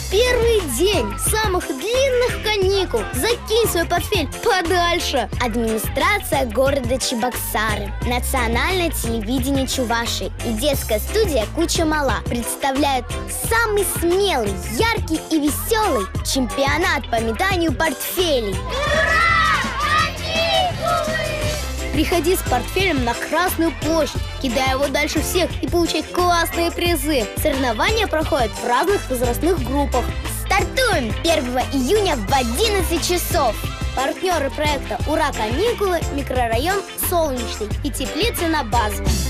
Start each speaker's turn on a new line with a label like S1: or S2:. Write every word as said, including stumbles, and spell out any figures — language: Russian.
S1: Первый день самых длинных каникул. Закинь свой портфель подальше.
S2: Администрация города Чебоксары, национальное телевидение Чувашии и детская студия «Куча Мала» представляют самый смелый, яркий и веселый чемпионат по метанию портфелей.
S1: Приходи с портфелем на Красную площадь, кидай его дальше всех и получай классные призы. Соревнования проходят в разных возрастных группах.
S2: Стартуем первого июня в одиннадцать часов.
S1: Партнеры проекта «Ура! Каникулы», микрорайон Солнечный и теплицы на Базовом.